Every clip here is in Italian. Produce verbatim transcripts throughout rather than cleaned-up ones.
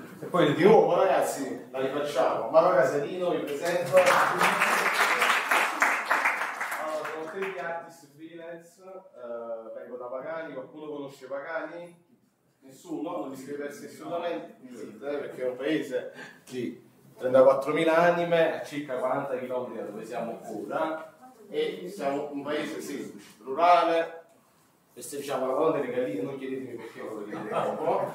E poi di nuovo ragazzi, la rifacciamo. Mauro Casalino, vi presento. Allora, sono tre di artist freelance, uh, vengo da Pagani, qualcuno conosce Pagani? Nessuno? Non vi siete persi assolutamente? Sì, perché è un paese di trentaquattromila anime, a circa quaranta chilometri da dove siamo ora, e siamo un paese semplice, rurale, festeggiamo la Madonna delle Galline, non chiedetemi perché ve lo direte dopo,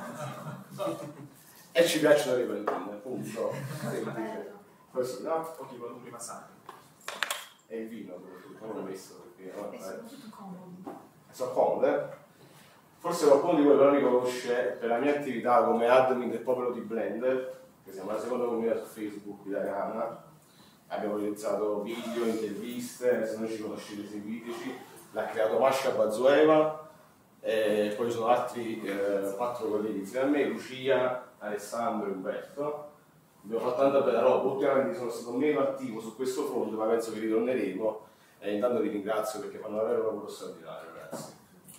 e ci piacciono le palline, appunto, semplice, così, no? Pochi volumi passati. E il vino, soprattutto, non l'ho messo perché no, eh. sono comode. Forse qualcuno di voi però mi conosce per la mia attività come admin del popolo di Blender, che siamo la seconda comunità su Facebook italiana. Abbiamo realizzato video, interviste, se non ci conoscete seguiteci. L'ha creato Masha Bazueva, e poi ci sono altri eh, quattro colleghi insieme a me, Lucia, Alessandro e Umberto. Abbiamo fatto tanta bella roba, ultimamente sono stato meno attivo su questo fronte, ma penso che ritorneremo, e intanto vi ringrazio perché fanno davvero un lavoro straordinario, ragazzi.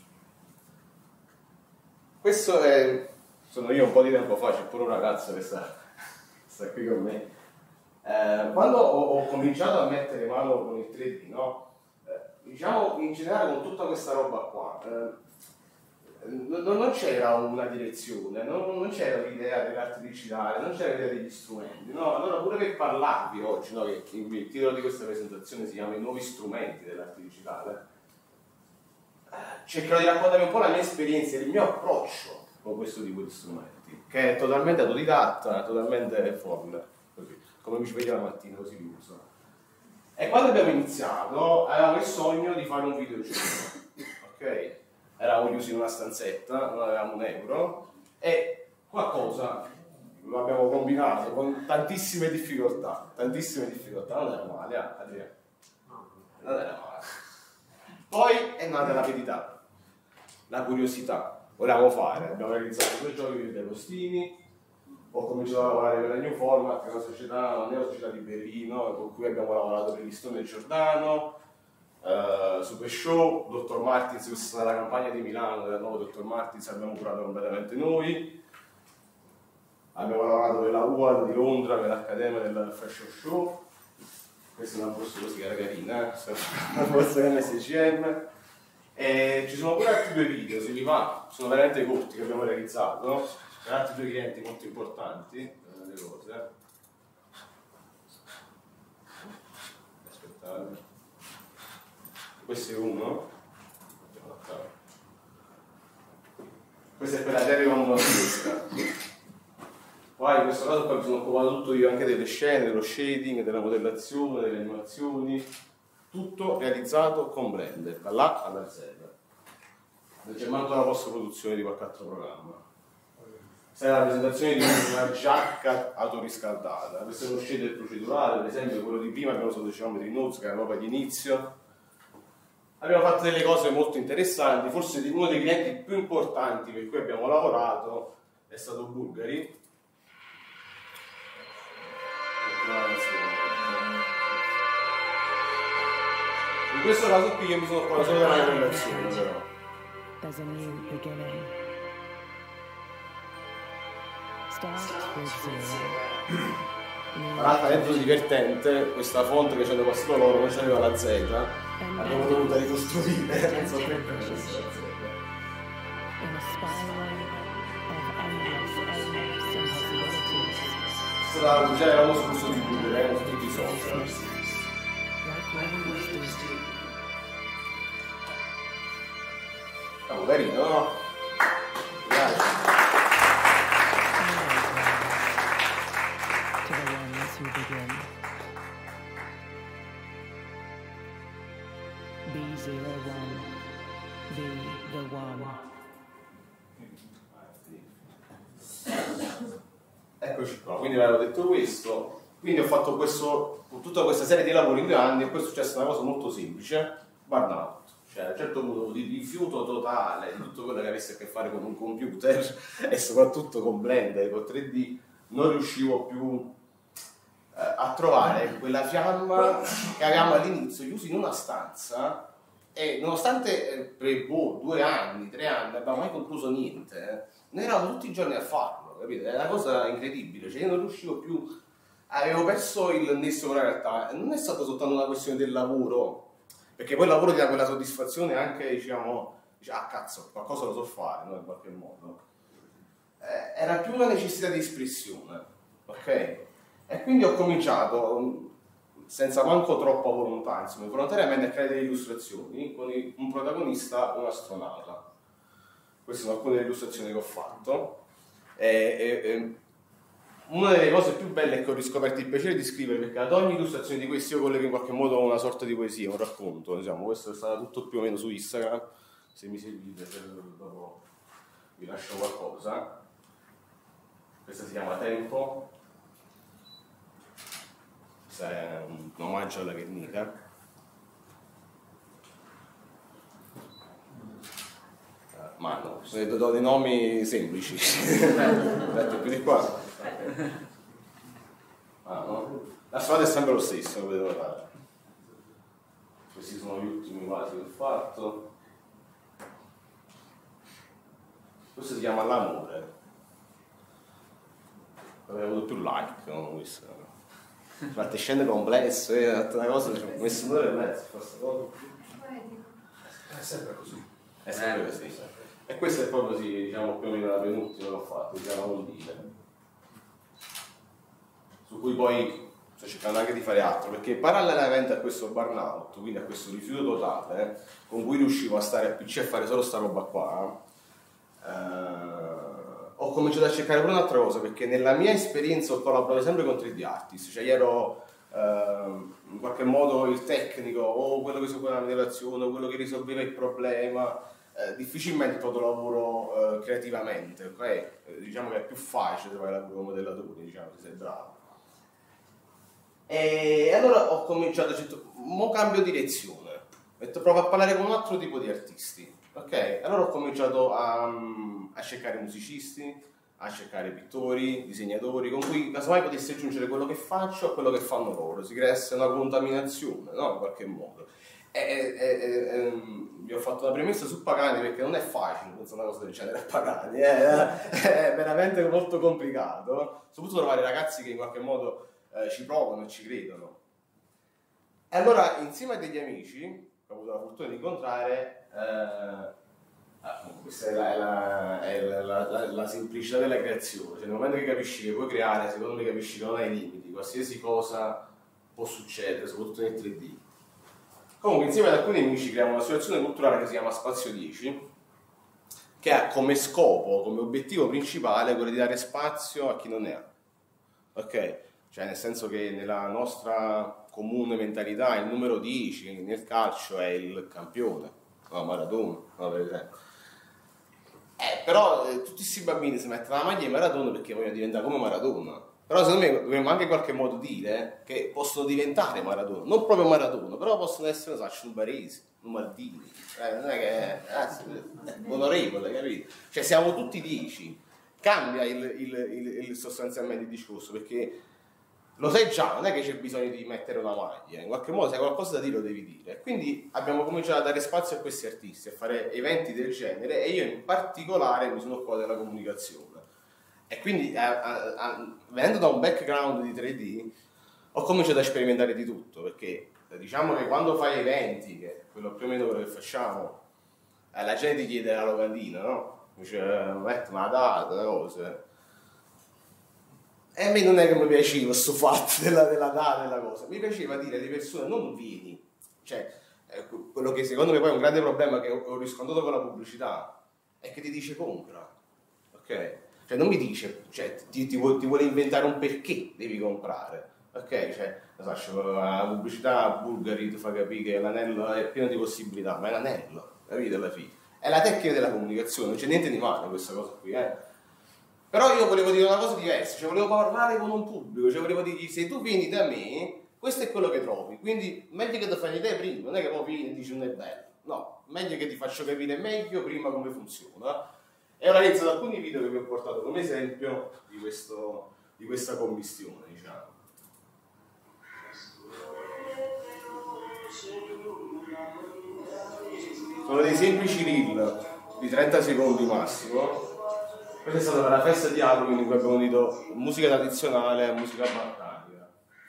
Questo è, sono io un po' di tempo fa, c'è pure un ragazzo che sta, sta qui con me. Eh, quando ho, ho cominciato a mettere mano con il tre D, no? Eh, diciamo in generale con tutta questa roba qua, eh, non, non c'era una direzione, non, non c'era l'idea dell'arte digitale, non c'era l'idea degli strumenti, no? Allora pure per parlarvi oggi, no? Che il titolo di questa presentazione si chiama I nuovi strumenti dell'arte digitale, cercherò di raccontarvi un po' la mia esperienza e il mio approccio con questo tipo di strumenti, che è totalmente autodidatta, totalmente folle, così, come mi sveglia la mattina, così li uso. E quando abbiamo iniziato avevamo il sogno di fare un videogioco, ok? Eravamo chiusi in una stanzetta, non avevamo un euro, e qualcosa lo abbiamo combinato con tantissime difficoltà, tantissime difficoltà, non era male, eh, Adriano? Non era male. Poi è nata l'avidità, la curiosità, volevamo fare, abbiamo realizzato due giochi per dei postini, ho cominciato a lavorare per la New Format, che è una società, una neo società di Berlino, con cui abbiamo lavorato per Listone e Giordano, uh, Super Show, Dottor Martins, questa è stata la campagna di Milano del nuovo Dottor Martins, abbiamo curato completamente noi, abbiamo lavorato per la U A D di Londra, per l'Accademia del Fashion Show. Questa è una borsa così, era carina, eh? Una borsa M S C M. E ci sono pure altri due video, se vi va, sono veramente corti che abbiamo realizzato, per altri due clienti molto importanti, le cose. Aspettate. Questo è uno. Questo è per la Terry One Tedesca. Poi in questo caso poi mi sono occupato tutto io anche delle scene, dello shading, della modellazione, delle animazioni, tutto realizzato con Blender, dall'A alla Z. Non c'è manco la post-produzione di qualche altro programma. Questa è la presentazione di una giacca autoriscaldata. Questo è uno shader procedurale, per esempio quello di prima abbiamo usato Geometry Nodes, che era proprio di inizio. Abbiamo fatto delle cose molto interessanti, forse uno dei clienti più importanti per cui abbiamo lavorato è stato Bulgari. In questo caso qui io mi sono occupato solo della modellazione, però. There's a new beginning. Start with zero. Tra l'altro, è divertente, questa font che ci hanno passato loro non c'aveva la Z, abbiamo dovuto ricostruire, non so perché non c'è la Z. In a spiral of endless, endless impossibilities. Già eravamo su questo di Google, erano su tutti i social. È carino, no? Grazie. To the ones who begin. B zero one. Be the one. Eccoci qua, quindi avevo detto questo, quindi ho fatto questo, tutta questa serie di lavori in due anni e poi è successa una cosa molto semplice, burnout, cioè a un certo punto di rifiuto totale di tutto quello che avesse a che fare con un computer e soprattutto con Blender, con tre D, non riuscivo più eh, a trovare quella fiamma che avevamo all'inizio, chiusi in una stanza e nonostante eh, per boh, due anni, tre anni, non abbiamo mai concluso niente, eh, noi eravamo tutti i giorni a farlo, capite? È una cosa incredibile, cioè io non riuscivo più, avevo perso il nesso con la realtà, non è stata soltanto una questione del lavoro, perché poi il lavoro ti dà quella soddisfazione anche, diciamo, dice, ah cazzo, qualcosa lo so fare, no? In qualche modo. Eh, era più una necessità di espressione, ok? E quindi ho cominciato, senza manco troppa volontà, insomma, volontariamente a creare delle illustrazioni con un protagonista, un astronauta. Queste sono alcune delle illustrazioni che ho fatto. E, e, e una delle cose più belle è che ho riscoperto il piacere di scrivere, perché ad ogni illustrazione di questi io collego in qualche modo una sorta di poesia, un racconto, diciamo. Questo è stato tutto più o meno su Instagram, se mi seguite dopo vi lascio qualcosa. Questa si chiama Tempo, questo è un omaggio alla Guernica. Ma no, do dei nomi semplici. Aspetta, più di qua. Ah, no? La strada è sempre lo stesso, come devo fare. Questi sono gli ultimi quasi che ho fatto. Questo si chiama L'amore. Avevo avuto più like, no? Questo. Fatte scene complesse, eh, una cosa, cioè, ho messo un'ora e mezza, questa cosa. È sempre così. È sempre così. E questa è proprio così, diciamo, più o meno la penultima che ho fatto, si chiama Ondine. Su cui poi sto cercando anche di fare altro, perché parallelamente a questo burnout, quindi a questo rifiuto totale, eh, con cui riuscivo a stare a P C e a fare solo sta roba qua, eh, ho cominciato a cercare pure un'altra cosa, perché nella mia esperienza ho collaborato sempre con tre D artist, cioè io ero eh, in qualche modo il tecnico, o quello che seguiva la modellazione, o quello che risolveva il problema. Eh, difficilmente proprio lavoro eh, creativamente, ok? Eh, diciamo che è più facile trovare lavoro come modellatore, diciamo, se sei bravo. E allora ho cominciato, ho detto, mo cambio direzione, ho detto, provo a parlare con un altro tipo di artisti, ok? Allora ho cominciato a, a cercare musicisti, a cercare pittori, disegnatori, con cui casomai potessi aggiungere quello che faccio a quello che fanno loro, si creasse una contaminazione, no? In qualche modo. E, e, e, e, vi ho fatto una premessa su Pagani perché non è facile pensare una cosa del genere a Pagani, è, è veramente molto complicato, soprattutto trovare ragazzi che in qualche modo eh, ci provano e ci credono. E allora insieme a degli amici che ho avuto la fortuna di incontrare, eh, questa è, la, è, la, è la, la, la, la semplicità della creazione, cioè nel momento che capisci che puoi creare, secondo me capisci che non hai limiti, qualsiasi cosa può succedere, soprattutto nel tre D. Comunque insieme ad alcuni amici creiamo una situazione culturale che si chiama Spazio dieci, che ha come scopo, come obiettivo principale quello di dare spazio a chi non ne ha. Ok? Cioè nel senso che nella nostra comune mentalità il numero dieci nel calcio è il campione, no, Maradona, no, per esempio. Eh, però eh, tutti questi bambini si mettono la maglia di Maradona perché vogliono diventare come Maradona. Però secondo me dobbiamo anche in qualche modo dire che possono diventare Maradona, non proprio Maradona, però possono essere, non so, un Baresi, un Maldini, eh, non è che è, è onorevole, capito? Cioè siamo tutti dieci, cambia il, il, il, il sostanzialmente il discorso, perché lo sai già, non è che c'è bisogno di mettere una maglia, in qualche modo se hai qualcosa da dire lo devi dire. Quindi abbiamo cominciato a dare spazio a questi artisti, a fare eventi del genere, e io in particolare mi sono occupato della comunicazione. E quindi, a, a, a, venendo da un background di tre D, ho cominciato a sperimentare di tutto, perché diciamo che quando fai eventi, che è quello più o meno quello che facciamo, eh, la gente ti chiede la locandina, no? Dice, metti una data, le cose. E a me non è che mi piaceva questo fatto della, della data e della cosa, mi piaceva dire alle persone non vieni, cioè eh, quello che secondo me poi è un grande problema che ho, ho riscontrato con la pubblicità è che ti dice compra, ok? Cioè non mi dice, cioè ti, ti, vuole, ti vuole inventare un perché devi comprare, ok? Cioè, la pubblicità Bulgari ti fa capire che l'anello è pieno di possibilità, ma è l'anello, capite alla fine? È la tecnica della comunicazione, non c'è niente di male questa cosa qui, eh? Però io volevo dire una cosa diversa, cioè volevo parlare con un pubblico, cioè volevo dirgli se tu vieni da me, questo è quello che trovi, quindi meglio che ti fai l'idea prima, non è che poi vieni e dici non è bello, no, meglio che ti faccio capire meglio prima come funziona. E ho realizzato alcuni video che vi ho portato come esempio di, questo, di questa commistione, diciamo. sono dei semplici reel di trenta secondi massimo. Questa è stata per la festa di Halloween in cui abbiamo unito musica tradizionale e musica balcanica.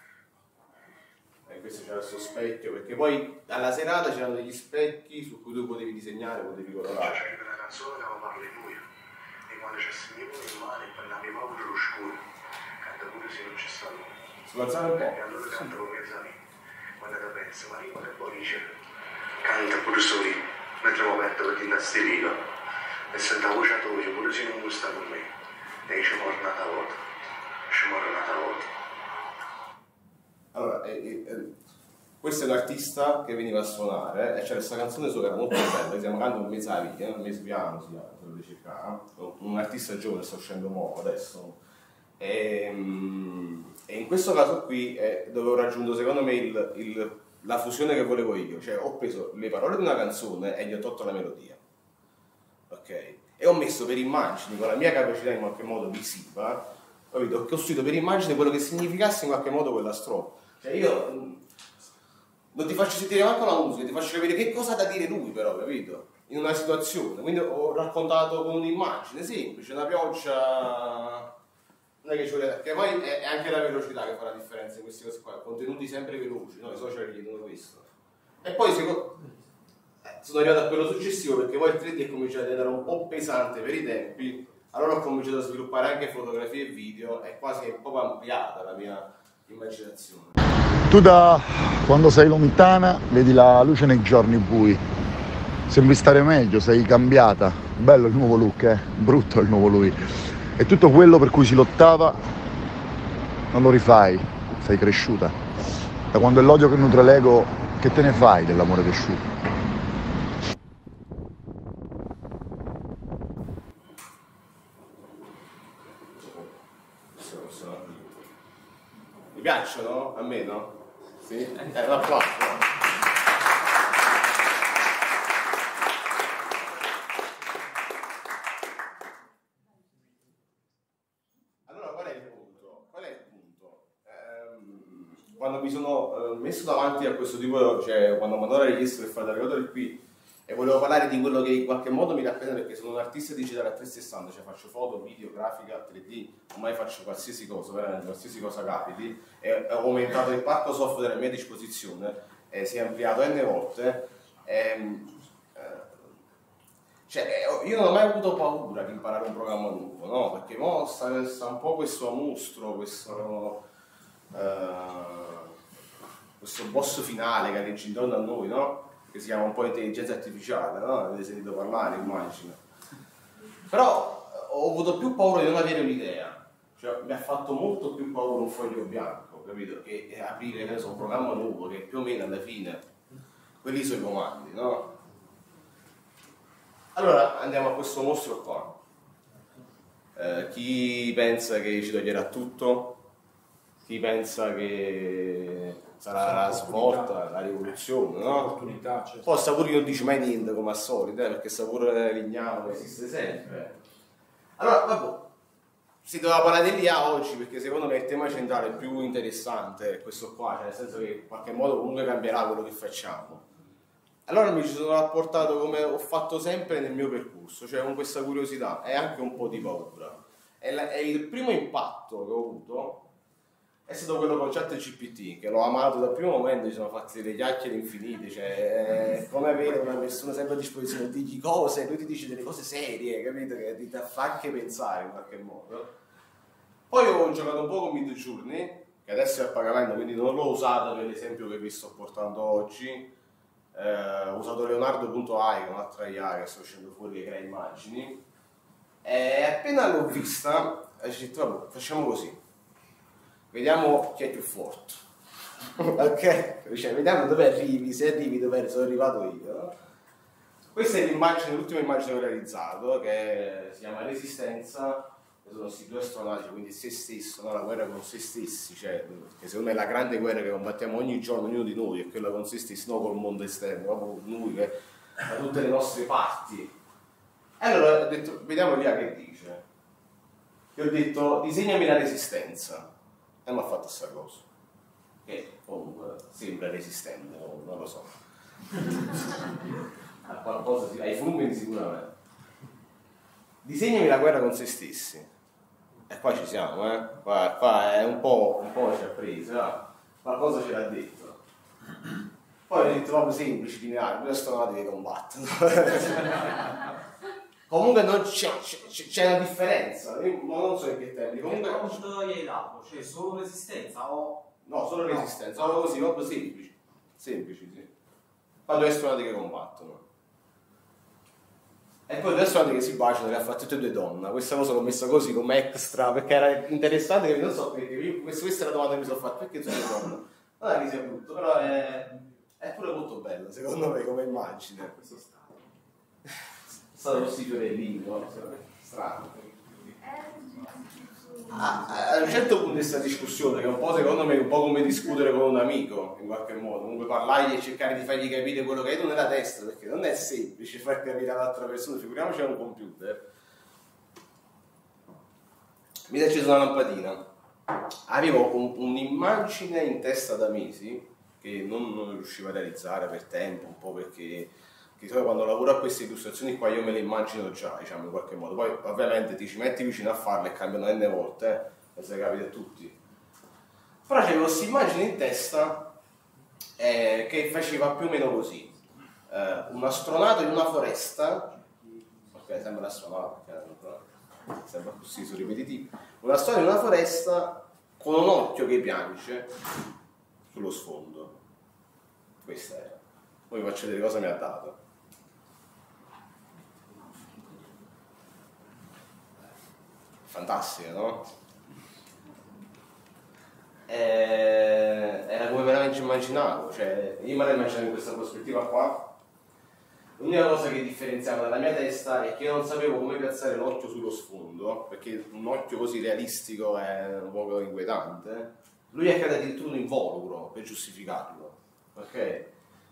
E questo c'era il suo specchio, perché poi alla serata c'erano degli specchi su cui tu potevi disegnare, potevi colorare. C'è una canzone che parla di buio, e quando c'è sentivo in mano e parlavi proprio lo scuro, canta pure se non c'è stato. Si può alzare un po'? E allora canta con mezzani, quando era pensa, ma io che poi dice, canta pure soli, mentre mi metto per dire sterilo. E sento la voce a tua, pure se non gusta con me, e ci muore una volta, ci muore una volta. Allora, eh, eh, questo è un artista che veniva a suonare, e c'era questa canzone sua che era molto bella, che si chiama Canto un mese a vita, un mese piano si chiama, se lo ricercare, un artista giovane, sta uscendo nuovo adesso. E, e in questo caso qui è dove ho raggiunto secondo me il, il, la fusione che volevo io, cioè ho preso le parole di una canzone e gli ho tolto la melodia. Ok? E ho messo per immagini, con la mia capacità in qualche modo visiva, capito? Ho costruito per immagini quello che significasse in qualche modo quella strofa. Cioè io non ti faccio sentire manco la musica, ti faccio capire che cosa ha da dire lui però, capito? In una situazione. Quindi ho raccontato con un'immagine semplice, una pioggia, non è che ci vuole, perché poi è anche la velocità che fa la differenza in queste cose qua, contenuti sempre veloci, no? I social chiedono questo. E poi secondo... sono arrivato a quello successivo perché poi il tre D è cominciato a diventare un po' pesante per i tempi, allora ho cominciato a sviluppare anche fotografie e video e quasi è proprio ampliata la mia immaginazione. Tu da quando sei lontana vedi la luce nei giorni bui, sembri stare meglio, sei cambiata, bello il nuovo look, eh? Brutto il nuovo lui, e tutto quello per cui si lottava non lo rifai, sei cresciuta. Da quando è l'odio che nutre l'ego, che te ne fai dell'amore cresciuto? Mi piacciono? A me no? Sì? Eh, un applauso. Allora qual è il punto? Qual è il punto? Ehm, quando mi sono eh, messo davanti a questo tipo, cioè quando mi hanno richiesto per fare la regola di qui e volevo parlare di quello che in qualche modo mi rappresenta, perché sono un artista digitale a trecentosessanta, cioè faccio foto, video, grafica, tre D, ormai faccio qualsiasi cosa, veramente qualsiasi cosa capiti, e ho aumentato il parco software a mia disposizione, e si è ampliato n volte, e, eh, cioè, io non ho mai avuto paura di imparare un programma nuovo, no? Perché mo sta, sta un po' questo mostro, questo, eh, questo boss finale che aleggia intorno a noi, no? Che si chiama un po' intelligenza artificiale, no? Avete sentito parlare, immagino. Però ho avuto più paura di non avere un'idea, cioè mi ha fatto molto più paura un foglio bianco, capito? Che aprire, che ne so, un programma nuovo, che più o meno alla fine, quelli sono i comandi, no? Allora andiamo a questo mostro qua. Eh, chi pensa che ci toglierà tutto? Chi pensa che sarà la svolta, la rivoluzione, no? Poi sta pure che non dice mai niente come al solito, eh, perché sta pure Lignano esiste sempre. Allora, vabbè, si doveva parlare di lì a oggi perché secondo me il tema centrale più interessante è questo qua, cioè nel senso che in qualche modo comunque cambierà quello che facciamo. Allora mi ci sono rapportato come ho fatto sempre nel mio percorso, cioè con questa curiosità e anche un po' di paura. E, la, e il primo impatto che ho avuto è stato quello con ChatGPT, che l'ho amato dal primo momento, ci sono fatti delle chiacchiere infinite, cioè è come avere una persona sempre a disposizione, digli cose, lui ti dice delle cose serie, capito? Che ti fa anche pensare in qualche modo. Poi ho giocato un po' con Midjourney, che adesso è a pagamento, quindi non l'ho usata per l'esempio che vi sto portando oggi. Eh, ho usato Leonardo punto a i, che è un'altra I A che sto uscendo fuori che crea immagini. E appena l'ho vista, ho detto, vabbè, facciamo così. Vediamo chi è più forte, ok? Cioè, vediamo dove arrivi, se arrivi dove sono arrivato io. No? Questa è l'immagine, l'ultima immagine che ho realizzato, che si chiama Resistenza, che sono questi due astronauti, quindi se stesso, no? La guerra con se stessi, cioè, che secondo me è la grande guerra che combattiamo ogni giorno, ognuno di noi, è quella con se stessi, non col mondo esterno, proprio noi, che, da tutte le nostre parti. E allora ho detto, vediamo lì a che dice. Io ho detto, disegnami la resistenza. E mi ha fatto questa cosa, che comunque sembra resistente, non lo so. a qualcosa, ai funghi sicuramente. Disegnami la guerra con se stessi. E qua ci siamo, eh? Qua, qua è un po', un po' ci ha preso, eh? Qualcosa ce l'ha detto. Poi ho detto proprio semplice, lineare, due astronaути che combattono. Comunque non c'è, c'è, c'è una differenza, io non so in che termini. Comunque che prompt gli hai dato? Cioè solo resistenza o... No, solo resistenza, solo così, proprio semplici. Semplici, sì. Fa due astronauti che combattono. E poi due astronauti che si baciano, le ha fatte tutte e due donne. Questa cosa l'ho messa così come extra, perché era interessante, che non so perché, io, questa è la domanda che mi sono fatta, perché tutte e donne? Non è che sia brutto, però è, è pure molto bello, secondo me, come immagine. Questo stato. È stato così fiorellino, no? Strano. Ah, a un certo punto di questa discussione, che è un po' secondo me un po' come discutere con un amico in qualche modo, comunque parlargli e cercare di fargli capire quello che hai tu nella testa, perché non è semplice far capire all'altra persona, figuriamoci a un computer. Mi si è accesa una lampadina, avevo un, un'immagine in testa da mesi che non, non riuscivo a realizzare per tempo, un po' perché quando lavoro a queste illustrazioni qua io me le immagino già, diciamo, in qualche modo. Poi ovviamente ti ci metti vicino a farle e cambiano n volte, eh, e se capita a tutti. Però c'avevo questa immagine in testa eh, che faceva più o meno così. Eh, un astronauta in una foresta, ok, sembra l'astronauta, sembra così, sono ripetitivi. Un astronauta in una foresta con un occhio che piange sullo sfondo. Questa era. Poi vi faccio vedere cosa mi ha dato. Fantastica, no? E... era come veramente immaginavo, cioè io me la immaginavo in questa prospettiva qua. L'unica cosa che differenziava dalla mia testa è che io non sapevo come piazzare l'occhio sullo sfondo, perché un occhio così realistico è un po' inquietante. Lui ha creato addirittura un involucro per giustificarlo, ok?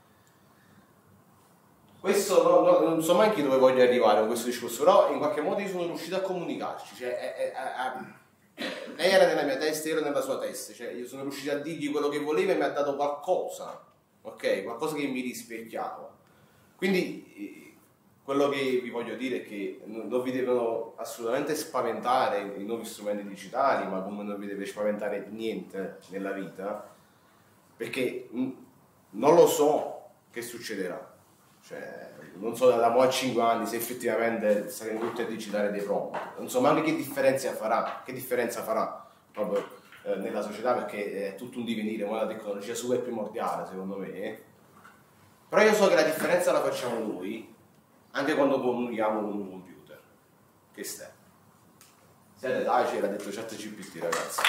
Questo no, no, non so neanche dove voglio arrivare con questo discorso, però in qualche modo io sono riuscito a comunicarci, cioè, è, è, è, è, lei era nella mia testa, io ero nella sua testa, cioè io sono riuscito a dirgli quello che voleva e mi ha dato qualcosa, ok? Qualcosa che mi rispecchiava. Quindi quello che vi voglio dire è che non vi devono assolutamente spaventare i nuovi strumenti digitali, ma come non vi deve spaventare niente nella vita, perché non lo so che succederà. Cioè, non so da mo' a cinque anni se effettivamente saremo tutti a digitare dei prompt, non so neanche che differenza farà, che differenza farà proprio eh, nella società, perché è tutto un divenire, ma la tecnologia super primordiale secondo me, eh. Però io so che la differenza la facciamo noi anche quando comunichiamo con un computer. Che stai? Siete dai, c'era detto ChatGPT, ragazzi.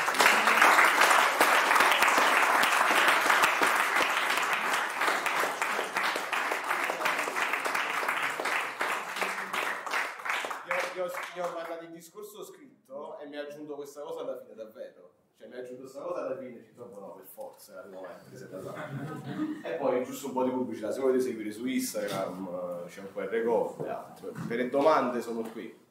Io ho mandato il discorso scritto e mi ha aggiunto questa cosa alla fine, davvero. Cioè mi ha aggiunto questa cosa alla fine, ci trovo no, per forza, al momento che siete andati. E poi giusto un po' di pubblicità, se volete seguire su Instagram, c'è un Q R code e altro. Per le domande sono qui.